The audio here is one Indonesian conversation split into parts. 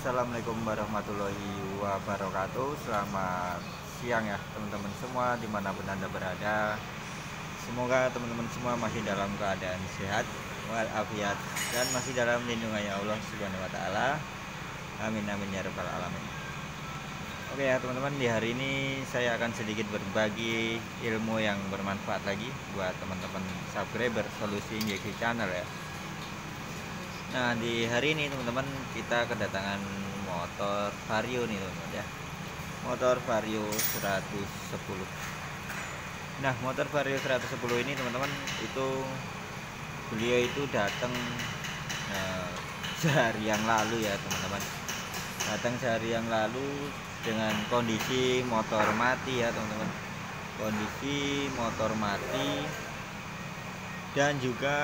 Assalamualaikum warahmatullahi wabarakatuh. Selamat siang ya teman-teman semua dimanapun Anda berada. Semoga teman-teman semua masih dalam keadaan sehat walafiat dan masih dalam lindungannya Allah Subhanahu wa taala. Amin amin ya rabbal alamin. Oke ya teman-teman, di hari ini saya akan sedikit berbagi ilmu yang bermanfaat lagi buat teman-teman subscriber Solusi Injeksi Channel ya. Nah, di hari ini teman-teman kita kedatangan motor Vario nih teman-teman ya. Motor Vario 110. Nah, motor Vario 110 ini teman-teman itu beliau itu datang sehari yang lalu ya teman-teman. Datang sehari yang lalu dengan kondisi motor mati ya teman-teman. Kondisi motor mati dan juga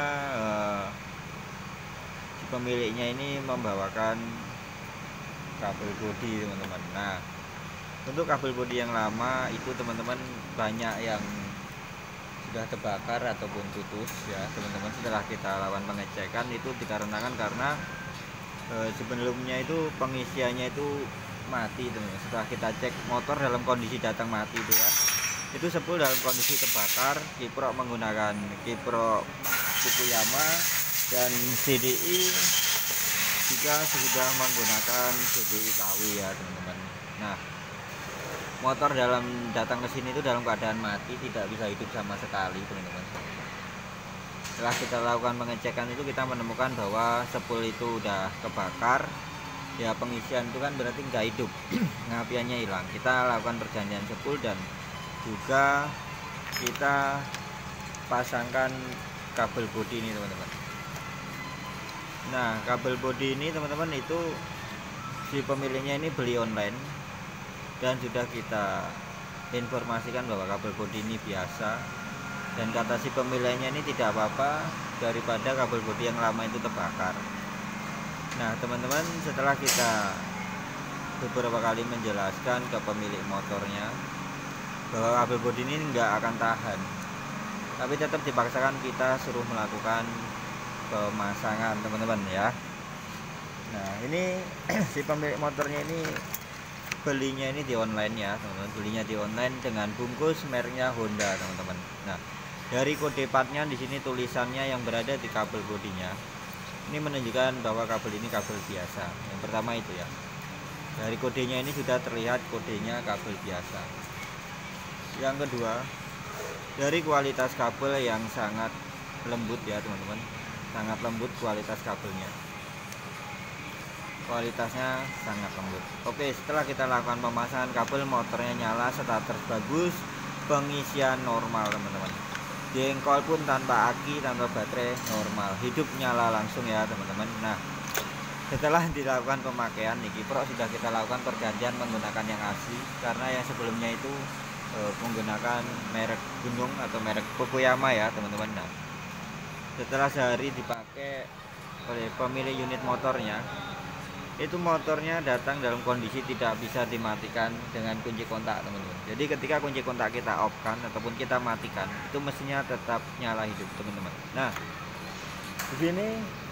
pemiliknya ini membawakan kabel bodi teman-teman. Nah, untuk kabel bodi yang lama itu teman-teman banyak yang sudah terbakar ataupun putus ya teman-teman. Setelah kita lakukan pengecekan itu dikarenakan karena sebelumnya itu pengisiannya itu mati teman-teman. Setelah kita cek motor dalam kondisi datang mati itu ya, itu sepul dalam kondisi terbakar, kiprok menggunakan kiprok Fukuyama, dan CDI juga sudah menggunakan CDI KW ya teman-teman. Nah, motor dalam datang ke sini itu dalam keadaan mati, tidak bisa hidup sama sekali teman-teman. Setelah kita lakukan pengecekan itu kita menemukan bahwa sepul itu udah kebakar ya, pengisian itu kan berarti nggak hidup. Pengapiannya hilang. Kita lakukan pergantian sepul dan juga kita pasangkan kabel bodi ini teman-teman. Nah, kabel bodi ini teman-teman itu si pemiliknya ini beli online dan sudah kita informasikan bahwa kabel bodi ini biasa, dan kata si pemiliknya ini tidak apa-apa daripada kabel bodi yang lama itu terbakar. Nah teman-teman, setelah kita beberapa kali menjelaskan ke pemilik motornya bahwa kabel bodi ini nggak akan tahan, tapi tetap dipaksakan kita suruh melakukan pemasangan teman-teman ya. Nah ini si pemilik motornya ini belinya ini di online ya teman-teman, belinya di online dengan bungkus mereknya Honda teman-teman. Nah dari kode partnya di sini tulisannya yang berada di kabel bodinya ini menunjukkan bahwa kabel ini kabel biasa. Yang pertama itu ya, dari kodenya ini sudah terlihat kodenya kabel biasa. Yang kedua, dari kualitas kabel yang sangat lembut ya teman-teman, sangat lembut kualitas kabelnya, kualitasnya sangat lembut. Oke, setelah kita lakukan pemasangan kabel, motornya nyala, starter bagus, pengisian normal teman-teman, jengkol pun tanpa aki, tanpa baterai, normal, hidup nyala langsung ya teman-teman. Nah setelah dilakukan pemakaian nih kiprok sudah kita lakukan pergantian menggunakan yang asli, karena yang sebelumnya itu menggunakan merek Gunung atau merek Fukuyama ya teman-teman. Nah setelah sehari dipakai oleh pemilik unit motornya, itu motornya datang dalam kondisi tidak bisa dimatikan dengan kunci kontak teman-teman. Jadi ketika kunci kontak kita off kan ataupun kita matikan, itu mesinnya tetap nyala hidup teman-teman. Nah di sini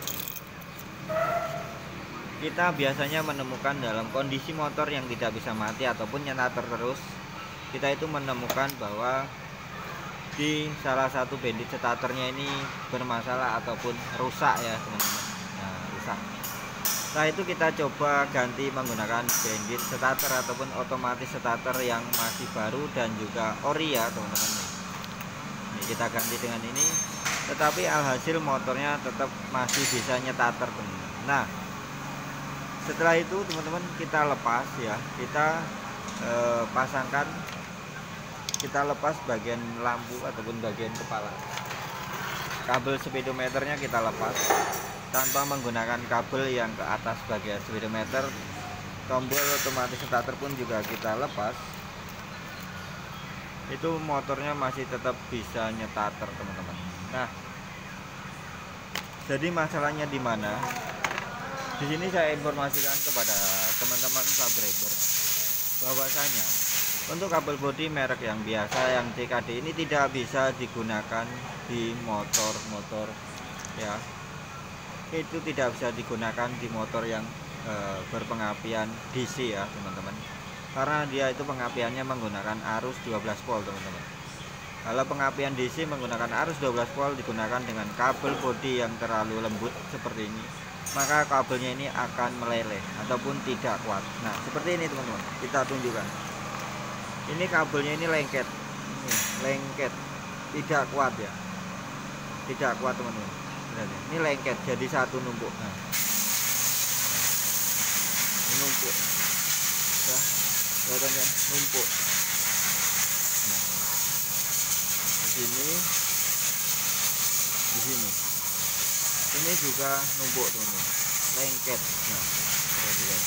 kita biasanya menemukan dalam kondisi motor yang tidak bisa mati ataupun nyala terus, kita itu menemukan bahwa di salah satu bandit starternya ini bermasalah ataupun rusak ya teman-teman. Nah rusak. Setelah itu kita coba ganti menggunakan bandit starter ataupun otomatis starter yang masih baru dan juga ori ya teman-teman. Ini kita ganti dengan ini, tetapi alhasil motornya tetap masih bisa nyetater teman-teman. Nah setelah itu teman-teman kita lepas ya, kita pasangkan, kita lepas bagian lampu ataupun bagian kepala. Kabel speedometernya kita lepas tanpa menggunakan kabel yang ke atas bagian speedometer. Tombol otomatis starter pun juga kita lepas. Itu motornya masih tetap bisa nyetater teman-teman. Nah jadi masalahnya di mana? Di sini saya informasikan kepada teman-teman subscriber bahwasanya untuk kabel bodi merek yang biasa yang CKD ini tidak bisa digunakan di motor-motor ya. Itu tidak bisa digunakan di motor yang berpengapian DC ya teman-teman, karena dia itu pengapiannya menggunakan arus 12 volt teman-teman. Kalau pengapian DC menggunakan arus 12 volt digunakan dengan kabel bodi yang terlalu lembut seperti ini, maka kabelnya ini akan meleleh ataupun tidak kuat. Nah seperti ini teman-teman, kita tunjukkan. Ini kabelnya ini lengket, lengket, tidak kuat ya, tidak kuat teman-teman. Ini lengket jadi satu numpuk. Nah, numpuk ya, kelihatan kan, numpuk. Nah, di sini ini juga numpuk teman-teman, lengket. Nah perhatikan,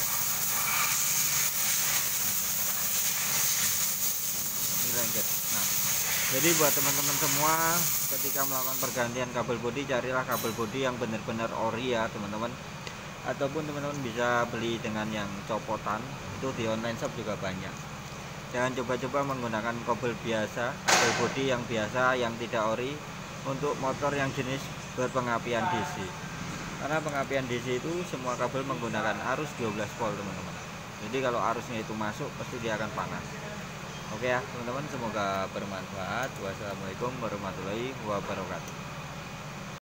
ini lengket. Nah jadi buat teman-teman semua, ketika melakukan pergantian kabel bodi, carilah kabel bodi yang benar-benar ori ya teman-teman, ataupun teman-teman bisa beli dengan yang copotan, itu di online shop juga banyak. Jangan coba-coba menggunakan kabel biasa, kabel bodi yang biasa yang tidak ori untuk motor yang jenis berpengapian DC, karena pengapian DC itu semua kabel menggunakan arus 12 volt teman-teman. Jadi kalau arusnya itu masuk pasti dia akan panas. Oke ya teman-teman, semoga bermanfaat. Wassalamualaikum warahmatullahi wabarakatuh.